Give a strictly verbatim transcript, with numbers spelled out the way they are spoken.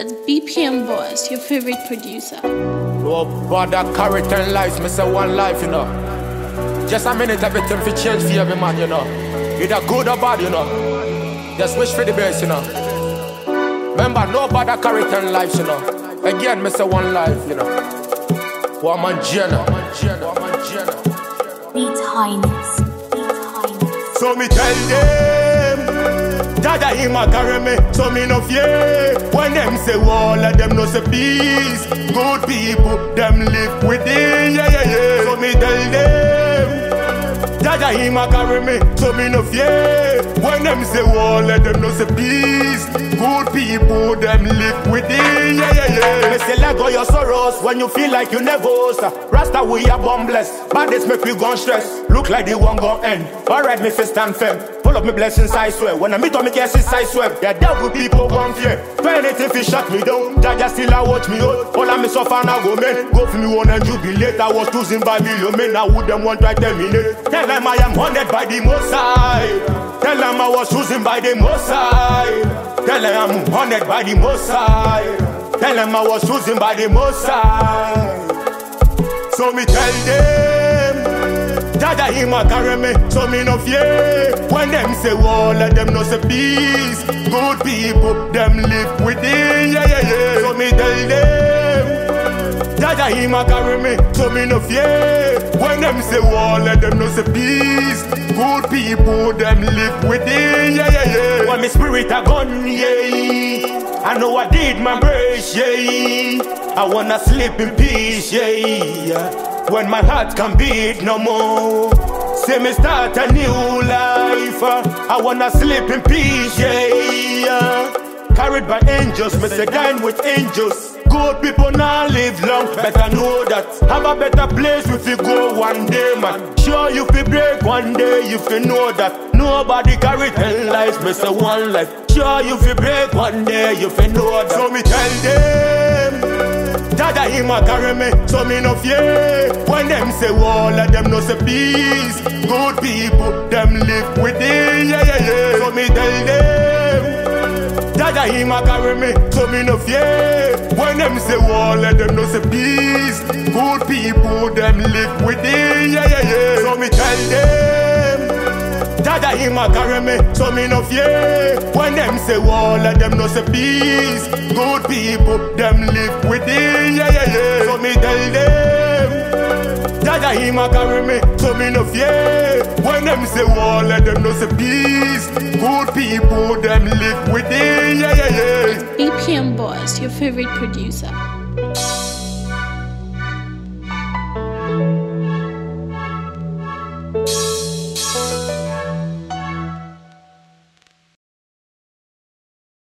That's B P M Boss, your favorite producer. No bother carry ten lives, me say one life, you know. Just a minute, everything fi change for every man, you know. Either good or bad, you know. Just wish for the best, you know. Remember, no bother carry ten lives, you know. Again, me say one life, you know. One man Jenna, one man Jenna, one man Jenna. Beat Highness, Beat Highness. So me tell them, Dada him a carry me, so me no fear. When them say all of them no say peace. Good people, them live within, yeah, yeah, yeah. So me tell them, Dada him a carry me, so me no fear. When them say all of them no say peace. Good people, them live within, yeah, yeah, yeah. Me say let go your sorrows when you feel like you never host. Rasta we are born blessed, but this make we gon' stress. Look like the one gon' end. Alright, me fist stand firm. Full of me blessings, I swear. When I meet on me cases, I swear. The devil people gon' fear. For anything fi shut me down, Jaja still a watch me out. All of me suffer now go men. Go for me one and jubilate. I was choosing by million men. I would them want to terminate. Tell them I am haunted by the Most High. Tell them I was choosing by the Most High. Tell them I'm haunted by the Most High. Tell them I was choosing by the Most High. So me tell them, Dada him a carry me, so me no fear. When them say all of them no say peace. Good people, them live within, yeah, yeah, yeah. So me tell them, Dada him a carry me, so me no fear. When them say all of them no say peace. Good people, them live within, yeah, yeah, yeah. When me spirit a gone, yeah. I know I did my best, yeah. I wanna sleep in peace, yeah. When my heart can beat no more. Say me start a new life. I wanna sleep in peace, yeah. Carried by angels, me say dine with angels. Good people now live long, better know that. Have a better place if you go one day, man. Sure you fi break one day, you fi know that. Nobody carry ten lives, me say one life. Sure you fi break one day, you fi know that. So me tell them, Dada him a carry me, so me no fear. When them say all of them no say peace. Good people, them live within, yeah, yeah, yeah. So me tell them, Dada him a carry me, so me no fear. When them say all of them no say peace. Good people, them live within, yeah, yeah, yeah. So me tell them, Dada him a carry me, so me no fear. When them say all of them no say peace. Good people, them live within, yeah, yeah, yeah. So me tell them, Dada him a carry me, so me no fear. When them say all of them no say peace. Good people, them live within, yeah, yeah, yeah. B P M Boss, your favorite producer.